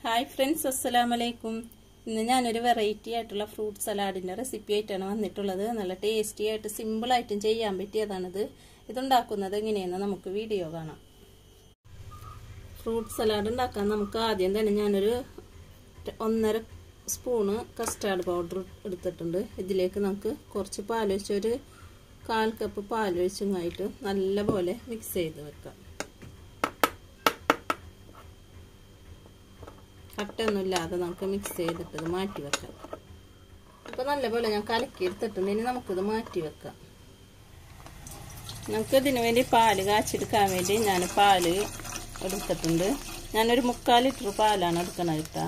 Hi friends, അസ്സലാമു അലൈക്കും. ഇന്ന് ഞാനൊരു വെറൈറ്റി ആയിട്ടുള്ള ഫ്രൂട്ട് സലാഡിൻ്റെ റെസിപ്പി ആയിട്ടാണ് വന്നിട്ടുള്ളത്. നല്ല ടേസ്റ്റി ആയിട്ട് സിമ്പിളായിട്ടും ചെയ്യാൻ പറ്റിയതാണിത്. ഇതുണ്ടാക്കുന്നത് എങ്ങനെയെന്ന് നമുക്ക് വീഡിയോ കാണാം. ഫ്രൂട്ട് സലാഡ് ഉണ്ടാക്കാൻ നമുക്ക് ആദ്യം തന്നെ ഞാനൊരു 1.5 സ്പൂണ് കസ്റ്റാർഡ് പൗഡർ എടുത്തിട്ടുണ്ട്. ഇതിലേക്ക് നമുക്ക് കുറച്ച് പാലൊഴിച്ച് ഒരു 1/4 കപ്പ് പാലൊഴിച്ചുമായിട്ട് നല്ലപോലെ മിക്സ് ചെയ്ത് വെക്കാം. കട്ടൊന്നുമില്ലാതെ നമുക്ക് മിക്സ് ചെയ്തിട്ട് മാറ്റി വെക്കാം. അപ്പോൾ നല്ലപോലെ ഞാൻ കലക്കി എടുത്തിട്ടുണ്ട്. ഇനി നമുക്കിത് മാറ്റി വെക്കാം. നമുക്ക് ഇതിനു വേണ്ടി പാല് കാച്ചെടുക്കാൻ വേണ്ടി ഞാൻ പാല് എടുത്തിട്ടുണ്ട്. ഞാനൊരു 3/4 ലിറ്റർ പാലാണ് എടുക്കണത് കേട്ടോ.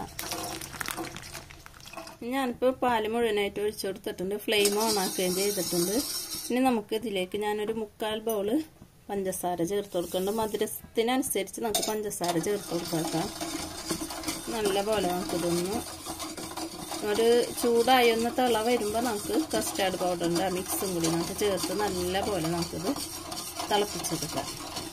ഞാനിപ്പോൾ പാല് മുഴുവനായിട്ട് ഒഴിച്ചു കൊടുത്തിട്ടുണ്ട്. ഫ്ലെയിം ഓൺ ആക്കുകയും ചെയ്തിട്ടുണ്ട്. ഇനി നമുക്ക് ഇതിലേക്ക് ഞാനൊരു 3/4 ബൗള് പഞ്ചസാര ചേർത്ത് കൊടുക്കുന്നുണ്ട്. മധുരത്തിനനുസരിച്ച് നമുക്ക് പഞ്ചസാര ചേർത്ത് കൊടുക്കാം. നല്ലപോലെ നമുക്കിതൊന്ന് ഒരു ചൂടായി ഒന്ന് തിള വരുമ്പോൾ നമുക്ക് കസ്റ്റാർഡ് പൗഡറിൻ്റെ മിക്സും കൂടി നമുക്ക് ചേർത്ത് നല്ലപോലെ നമുക്കിത് തിളപ്പിച്ചെടുക്കാം.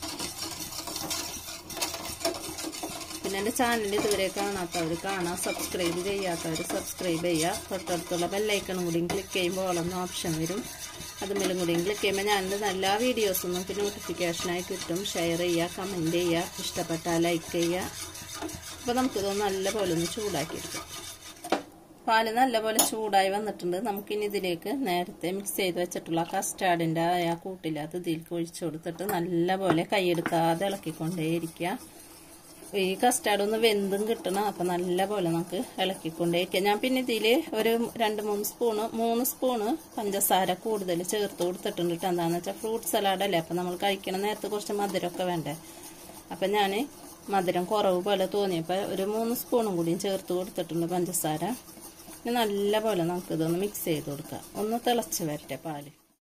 പിന്നെ എൻ്റെ ചാനൽ ഇതുവരെ കാണാത്തവർ കാണാം, സബ്സ്ക്രൈബ് ചെയ്യാത്തവർ സബ്സ്ക്രൈബ് ചെയ്യുക. തൊട്ടടുത്തുള്ള ബെല്ലൈക്കണും കൂടി ക്ലിക്ക് ചെയ്യുമ്പോൾ ഓളൊന്ന് ഓപ്ഷൻ വരും. അതുമേലും കൂടി ക്ലിക്ക് ചെയ്യുമ്പോൾ ഞാനെൻ്റെ എല്ലാ വീഡിയോസും നമുക്ക് നോട്ടിഫിക്കേഷനായി കിട്ടും. ഷെയർ ചെയ്യുക, കമൻറ്റ് ചെയ്യുക, ഇഷ്ടപ്പെട്ടാൽ ലൈക്ക് ചെയ്യുക. അപ്പോൾ നമുക്കിതൊന്ന് നല്ലപോലെ ഒന്ന് ചൂടാക്കിയെടുക്കാം. പാല് നല്ലപോലെ ചൂടായി വന്നിട്ടുണ്ട്. നമുക്കിനി ഇതിലേക്ക് നേരത്തെ മിക്സ് ചെയ്ത് വെച്ചിട്ടുള്ള കസ്റ്റാർഡിൻ്റെ ആ കൂട്ടില്ലാത്ത ഇതിലേക്ക് ഒഴിച്ചു കൊടുത്തിട്ട് നല്ലപോലെ കൈയെടുക്കാതെ ഇളക്കിക്കൊണ്ടേയിരിക്കുക. ഈ കസ്റ്റാർഡ് ഒന്ന് വെന്തും കിട്ടണം. അപ്പം നല്ലപോലെ നമുക്ക് ഇളക്കിക്കൊണ്ടേയിരിക്കുക. ഞാൻ പിന്നെ ഇതിൽ ഒരു 3 സ്പൂണ് പഞ്ചസാര കൂടുതൽ ചേർത്ത് കൊടുത്തിട്ടുണ്ട്. എന്താണെന്ന് വെച്ചാൽ ഫ്രൂട്ട് സലാഡല്ലേ, അപ്പം നമ്മൾ കഴിക്കണ നേരത്തെ കുറച്ച് മധുരമൊക്കെ വേണ്ടേ. അപ്പം ഞാൻ മധുരം കുറവ് പോലെ തോന്നിയപ്പോൾ ഒരു 3 സ്പൂണും കൂടിയും ചേർത്ത് കൊടുത്തിട്ടുണ്ട് പഞ്ചസാര. ഇനി നല്ലപോലെ നമുക്കിതൊന്ന് മിക്സ് ചെയ്ത് കൊടുക്കാം. ഒന്ന് തിളച്ച് വരട്ടെ പാല്.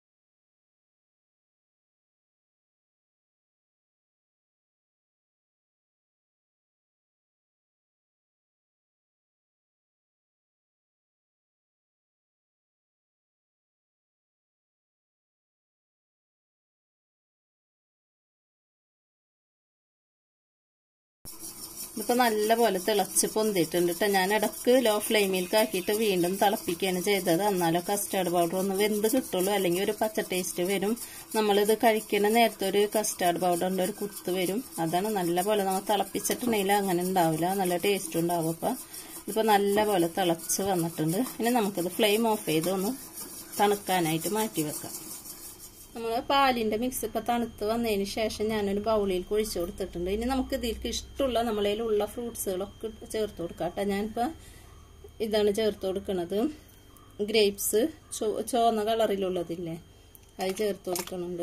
ഇതിപ്പോൾ നല്ലപോലെ തിളച്ച് പൊന്തിയിട്ടുണ്ട് കേട്ടോ. ഞാൻ ഇടക്ക് ലോ ഫ്ലെയിമിൽ ആക്കിയിട്ട് വീണ്ടും തിളപ്പിക്കുകയാണ് ചെയ്തത്. എന്നാലും കസ്റ്റാർഡ് പൗഡർ ഒന്ന് വെന്ത് കിട്ടുള്ളൂ, അല്ലെങ്കിൽ ഒരു പച്ച ടേസ്റ്റ് വരും. നമ്മളിത് കഴിക്കുന്ന നേരത്തെ ഒരു കസ്റ്റാർഡ് പൗഡറിൻ്റെ ഒരു കുത്ത് വരും. അതാണ് നല്ലപോലെ നമ്മൾ തിളപ്പിച്ചിട്ടുണ്ടെങ്കിൽ അങ്ങനെ ഉണ്ടാവില്ല, നല്ല ടേസ്റ്റ് ഉണ്ടാവും. അപ്പോൾ ഇതിപ്പോൾ നല്ലപോലെ തിളച്ച് വന്നിട്ടുണ്ട്. ഇനി നമുക്കിത് ഫ്ലെയിം ഓഫ് ചെയ്ത് ഒന്ന് തണുക്കാനായിട്ട് മാറ്റി വെക്കാം. നമ്മൾ പാലിൻ്റെ മിക്സ് ഇപ്പോൾ തണുത്ത് വന്നതിന് ശേഷം ഞാനൊരു ബൗളിൽ ഒഴിച്ച് കൊടുത്തിട്ടുണ്ട്. ഇനി നമുക്ക് ഇതിലേക്ക് ഇഷ്ടമുള്ള നമ്മളതിലുള്ള ഫ്രൂട്ട്സുകളൊക്കെ ചേർത്ത് കൊടുക്കാം കേട്ടോ. ഞാനിപ്പോൾ ഇതാണ് ചേർത്ത് കൊടുക്കുന്നത്. ഗ്രേപ്സ് ചുവന്ന കളറിലുള്ളതില്ലേ, അത് ചേർത്ത് കൊടുക്കുന്നുണ്ട്.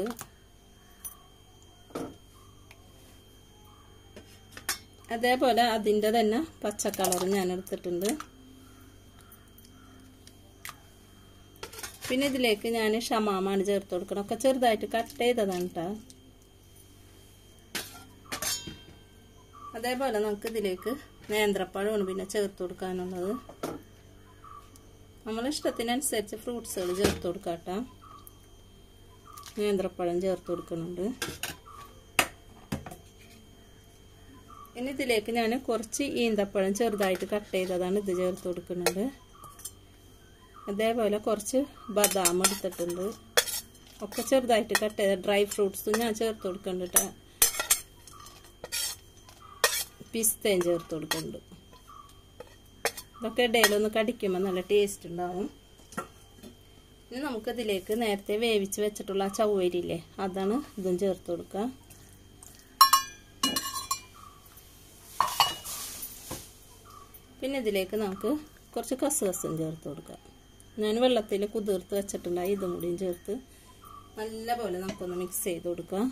അതേപോലെ അതിൻ്റെ തന്നെ പച്ച കളർ ഞാൻ എടുത്തിട്ടുണ്ട്. പിന്നെ ഇതിലേക്ക് ഞാൻ ഷമാമാണ് ചേർത്ത് കൊടുക്കണം. ഒക്കെ ചെറുതായിട്ട് കട്ട് ചെയ്തതാണ് കേട്ടോ. അതേപോലെ നമുക്ക് ഇതിലേക്ക് നേന്ത്രപ്പഴമാണ് പിന്നെ ചേർത്ത് കൊടുക്കാനുള്ളത്. നമ്മളെ ഇഷ്ടത്തിനനുസരിച്ച് ഫ്രൂട്ട്സുകൾ ചേർത്ത് കൊടുക്കാം കേട്ടോ. നേന്ത്രപ്പഴം ചേർത്ത് കൊടുക്കുന്നുണ്ട്. ഇനി ഇതിലേക്ക് ഞാൻ കുറച്ച് ഈന്തപ്പഴം ചെറുതായിട്ട് കട്ട് ചെയ്തതാണ് ഇത് ചേർത്ത് കൊടുക്കുന്നത്. അതേപോലെ കുറച്ച് ബദാം എടുത്തിട്ടുണ്ട്. ഒക്കെ ചെറുതായിട്ട് കട്ട് ചെയ്ത ഡ്രൈ ഫ്രൂട്ട്സും ഞാൻ ചേർത്ത് കൊടുക്കുന്നുണ്ട് കേട്ടോ. പിസ്തയും ചേർത്ത് കൊടുക്കുന്നുണ്ട്. ഇതൊക്കെ ഇടയിലൊന്ന് കടിക്കുമ്പോൾ നല്ല ടേസ്റ്റ് ഉണ്ടാവും. ഇനി നമുക്കിതിലേക്ക് നേരത്തെ വേവിച്ച് വെച്ചിട്ടുള്ള ചവ്വരിയില്ലേ, അതാണ് ഇതും ചേർത്ത് കൊടുക്കുക. പിന്നെ ഇതിലേക്ക് നമുക്ക് കുറച്ച് കസുകസും ചേർത്ത് കൊടുക്കാം. ഞാൻ വെള്ളത്തിൽ കുതിർത്ത് വെച്ചിട്ടുണ്ടായി. ഇതും കൂടിയും ചേർത്ത് നല്ലപോലെ നമുക്കൊന്ന് മിക്സ് ചെയ്ത് കൊടുക്കാം.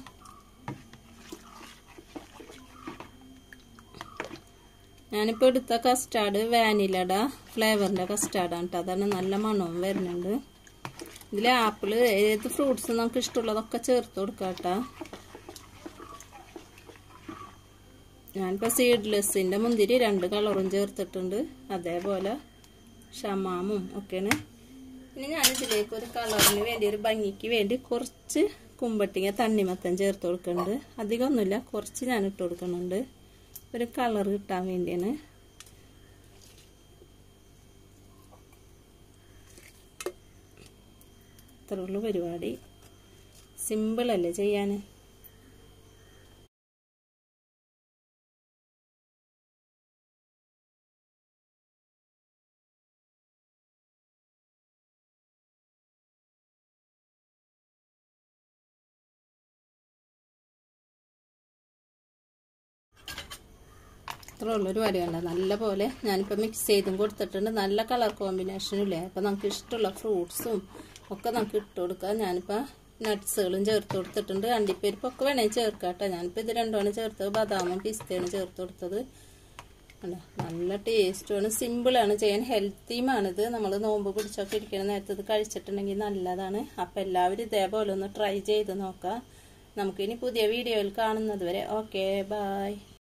ഞാനിപ്പോൾ എടുത്ത കസ്റ്റാർഡ് വാനിലയുടെ ഫ്ലേവറിൻ്റെ കസ്റ്റാർഡാണ് കേട്ടോ. അതാണ് നല്ല മണവും വരുന്നുണ്ട്. ഇതിൽ ആപ്പിള് ഏത് ഫ്രൂട്ട്സ് നമുക്ക് ഇഷ്ടമുള്ളതൊക്കെ ചേർത്ത് കൊടുക്കാം കേട്ടോ. ഞാനിപ്പോൾ സീഡ്ലെസ്സിൻ്റെ മുന്തിരി 2 കളറും ചേർത്തിട്ടുണ്ട്. അതേപോലെ ഷമാമും ഒക്കെയാണ്. ഇനി ഞാനിതിലേക്ക് ഒരു കളറിന് വേണ്ടി, ഒരു ഭംഗിക്ക് വേണ്ടി കുറച്ച് കുമ്പട്ടിങ്ങ തണ്ണിമത്തൻ ചേർത്ത് കൊടുക്കുന്നുണ്ട്. അധികമൊന്നുമില്ല, കുറച്ച് ഞാൻ ഇട്ട് കൊടുക്കുന്നുണ്ട്. ഒരു കളർ കിട്ടാൻ വേണ്ടിയാണ്. അത്രേ ഉള്ളൂ പരിപാടി. സിമ്പിളല്ലേ ചെയ്യാൻ. ഇത്രേ ഉള്ളൊരു പരിപാടി. നല്ല പോലെ ഞാനിപ്പോൾ മിക്സ് ചെയ്തും കൊടുത്തിട്ടുണ്ട്. നല്ല കളർ കോമ്പിനേഷനും ഇല്ലേ. അപ്പോൾ നമുക്ക് ഇഷ്ടമുള്ള ഫ്രൂട്ട്സും ഒക്കെ നമുക്ക് ഇട്ട് കൊടുക്കാം. ഞാനിപ്പോൾ നട്ട്സുകളും ചേർത്ത് കൊടുത്തിട്ടുണ്ട്. അണ്ടിപ്പരിപ്പൊക്കെ വേണമെങ്കിൽ ചേർക്കാം കേട്ടോ. ഞാനിപ്പോൾ ഇത് രണ്ടുമാണ് ചേർത്തത്. ബദാമും പിസ്തയാണ് ചേർത്ത് കൊടുത്തത്. നല്ല ടേസ്റ്റുമാണ്. സിമ്പിളാണ് ചെയ്യാൻ. ഹെൽത്തിയുമാണിത്. നമ്മൾ നോമ്പ് പിടിച്ചൊക്കെ ഇരിക്കുന്ന നേരത്ത് ഇത് കഴിച്ചിട്ടുണ്ടെങ്കിൽ നല്ലതാണ്. അപ്പം എല്ലാവരും ഇതേപോലെ ഒന്ന് ട്രൈ ചെയ്ത് നോക്കാം. നമുക്കിനി പുതിയ വീഡിയോയിൽ കാണുന്നത് വരെ ഓക്കെ, ബൈ.